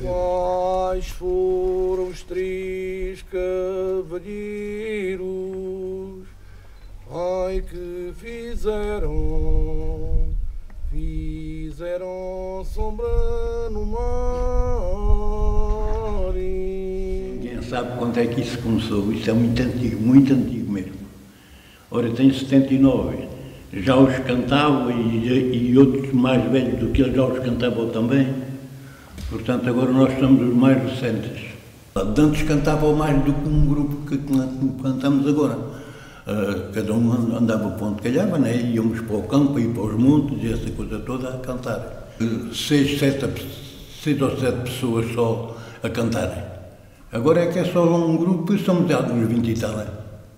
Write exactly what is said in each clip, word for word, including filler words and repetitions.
Quais foram os três cavalheiros, ai que fizeram, fizeram sombra no mar? Ninguém sabe quando é que isso começou, isso é muito antigo, muito antigo mesmo. Ora, tenho setenta e nove, já os cantava e, e outros mais velhos do que eles já os cantavam também. Portanto, agora nós somos os mais recentes. Antes cantavam mais do que um grupo que cantamos agora. Uh, cada um andava para onde calhava, né? Íamos para o campo, ir para os montes e essa coisa toda a cantar. Uh, seis, sete, seis ou sete pessoas só a cantarem. Agora é que é só um grupo e somos já uns vinte e tal. Né?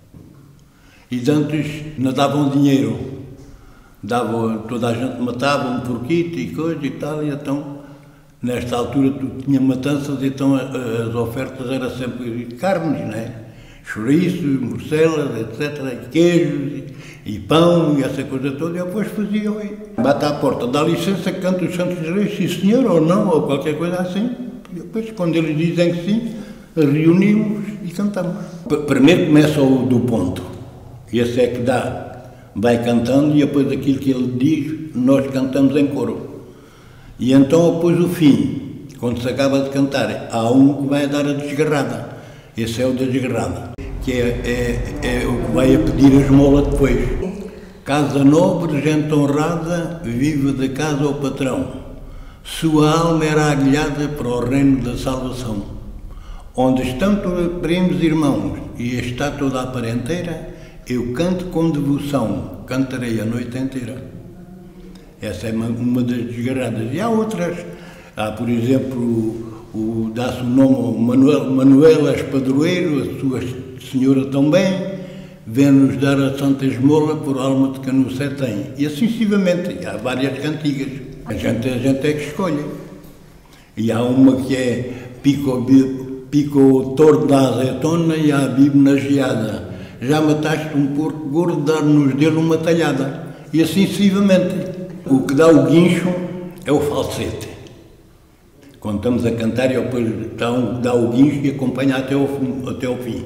E antes não davam dinheiro. Davam, toda a gente matava um porquito e coisa e tal, e então... Nesta altura tu tinha matanças, então as ofertas eram sempre carnes, né? Chouriços, morcelas, etcétera, e queijos, e, e pão, e essa coisa toda, e eu depois fazia, oi, bate à porta, dá licença, canta os Santos Reis, sim senhor, ou não, ou qualquer coisa assim. E depois, quando eles dizem que sim, reunimos e cantamos. Primeiro começa o do ponto, e esse é que dá, vai cantando, e depois aquilo que ele diz, nós cantamos em coro. E então, depois o fim, quando se acaba de cantar, há um que vai dar a desgarrada. Esse é o da desgarrada, que é, é, é o que vai a pedir a esmola depois. Casa nobre, gente honrada, vive de casa ao patrão. Sua alma era aguilhada para o reino da salvação. Onde estão primos e irmãos e está toda a parenteira, eu canto com devoção, cantarei a noite inteira. Essa é uma, uma das desgarradas. E há outras. Há, por exemplo, o, o, dá-se o nome Manuel, Manuela Espadroeiro, a sua senhora também, vem-nos dar a Santa Esmola por alma de que no céu tem. E assim sucessivamente. Há várias cantigas. A gente, a gente é que escolhe. E há uma que é Pico, pico o torno da azeitona e há bibo na geada. Já mataste um porco gordo, dar-nos dele uma talhada. E assim sucessivamente. O que dá o guincho é o falsete. Quando estamos a cantar, e depois dá, um, dá o guincho e acompanha até ao, até ao fim.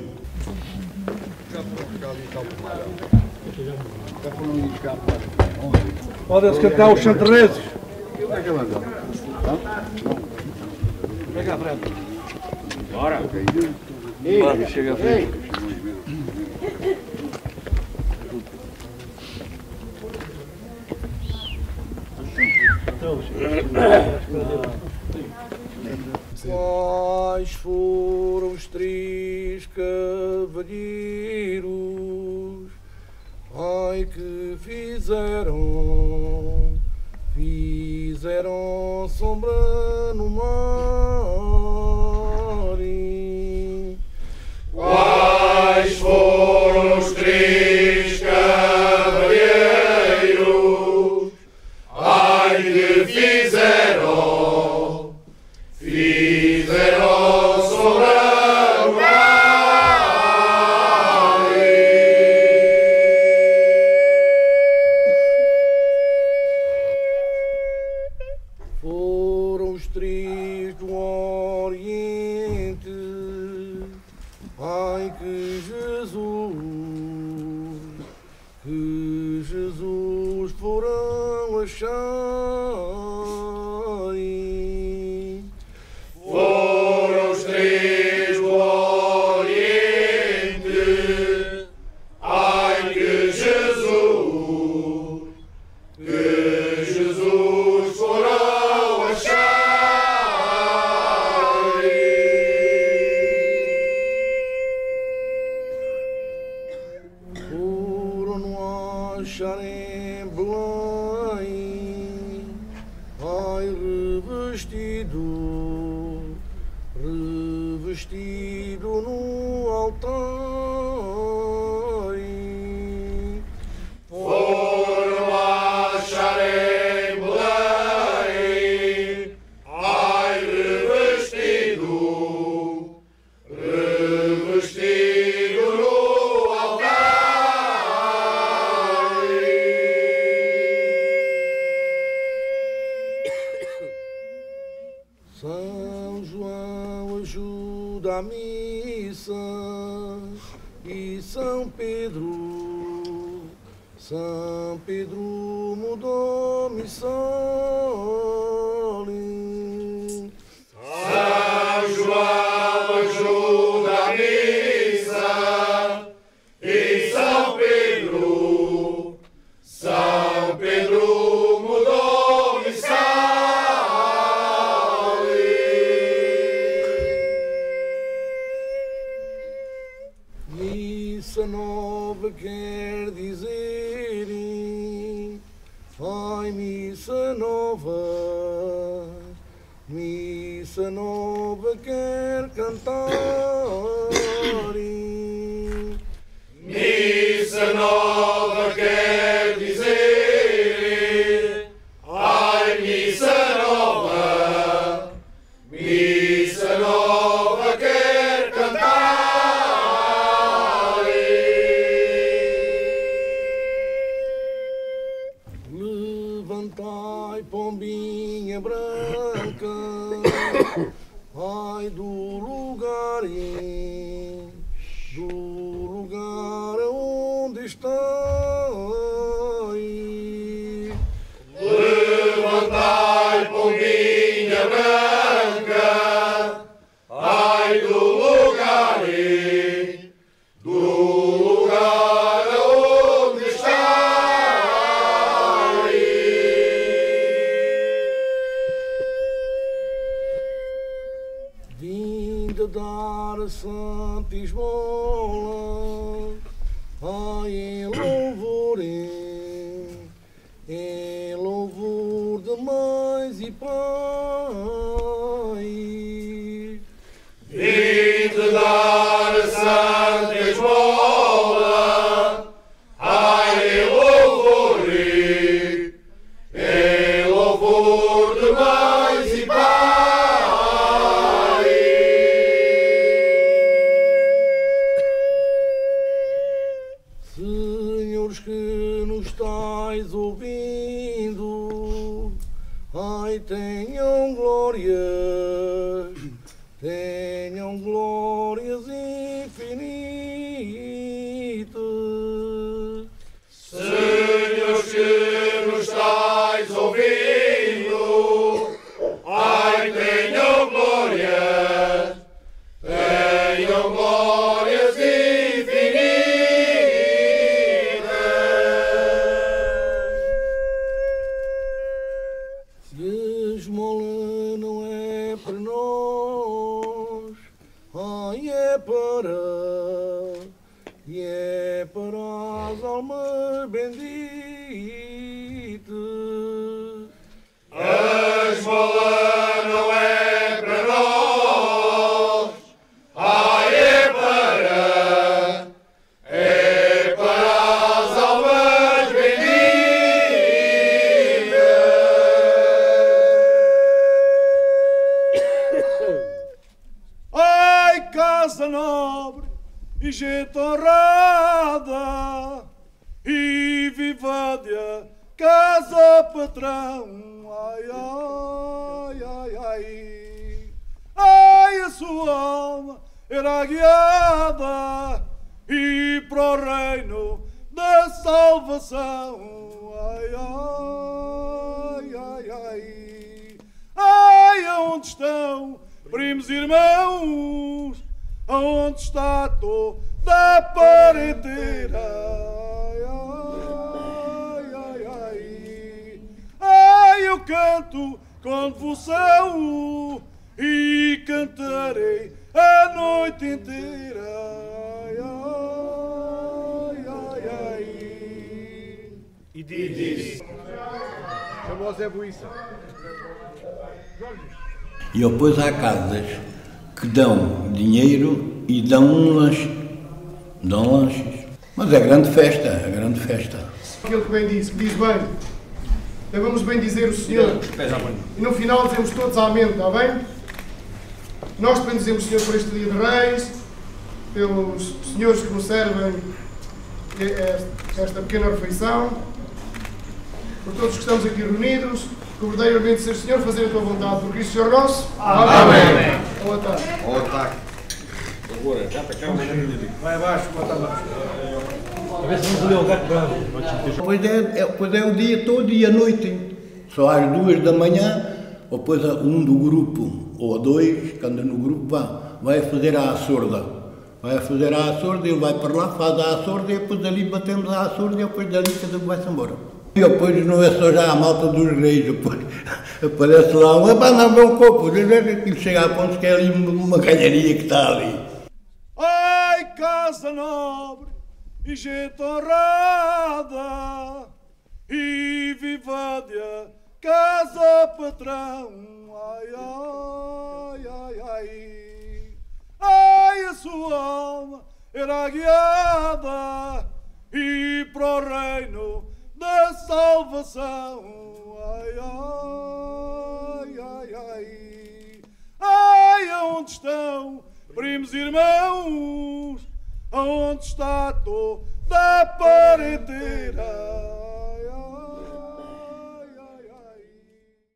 Pode-se cantar os chanterreses. Vem cá, frente. Bora. Bora, chega à frente. Quais foram os três cavalheiros, ai que fizeram, fizeram sombra no mar? Quais foram os três cavalheiros, ai que fizeram, fizeram sombra no mar? Foram os três do Oriente, ai que Jesus, que Jesus foram achar. Foram os três do Oriente, ai que Jesus, que Jesus foram achar. Foram no achar em Belém, ai revestido, revestido no altar. Foram achar em Belém, ai revestido, revestido no altar. São São João ajuda a missa e São Pedro, São Pedro mudou missão. São João ajuda a missa e São Pedro, São Pedro mudou missão. Missa nova quer dizer, ai missa nova, missa nova quer cantar. Missa nova quer dizer, ai missa nova, missa nova quer cantar. Levantai, pombinha branca, ai do lugar, do lugar onde estais. Levantai, pombinha branca, ai do lugar, do lugar onde estais. Vinda dar a santa esmola, ai em louvor, em, em louvor de mães e pais. Vim te dar a santa esmola, ai em louvor, em louvor de mães e pais. Senhores que nos estáis ouvindo, ai tenham glórias, tenham glórias infinitas. Senhores que nos estáis ouvindo, ai tenham glórias, tenham glórias infinitas. Se a esmola não é para nós, ai é para, e é para as almas benditas. A esmola não é para nós, ai é para, é para as almas benditas. Ai, casa nobre e gente honrada, e vivadia, casa patrão. Ai, ai, ai, ai, ai, a sua alma era guiada e para o reino da salvação. Ai, ai, ai, ai, ai, aonde estão primos e irmãos? Aonde está toda a parenteira? Ai, ai, ai, ai, ai, eu canto com devoção e cantarei a noite inteira. Ai, ai, ai, ai. E diz. Chamou Zé Buíça. E depois há casas que dão dinheiro e dão um lanche. Dão lanches. Mas é grande festa, é grande festa. Aquilo que bem diz, que diz bem. Então vamos bem dizer o Senhor. E no final dizemos todos amém, está bem? Nós bendizemos o Senhor por este dia de Reis, pelos senhores que nos servem esta pequena refeição, por todos que estamos aqui reunidos, que verdadeiramente seja o Senhor, fazer a tua vontade, por Cristo Senhor nosso. Amém. Ao ataque. Ao ataque. Agora, já está cá uma gente. Vai abaixo, bota abaixo. A ver se vamos ali ao gato bravo. Pois é, é, pois é o dia todo e a noite. Só às duas da manhã, ou depois um do grupo, ou dois, que anda no grupo, vá, vai fazer a açorda. Vai fazer a açorda, ele vai para lá, faz a açorda e depois ali batemos a açorda e depois dali cada um vai-se embora. E depois não é só já a malta dos reis, depois aparece lá um, epá, não vê um copo, e chega a pontos que é ali uma galharia que está ali. Ai, casa nobre e gente honrada, e vivadia, casa patrão, ai, ai, ai, ai. Ai, a sua alma era guiada e para o reino da salvação. Ai, ai, ai, ai. Ai, aonde estão, primos e irmãos? Aonde está toda a parenteira?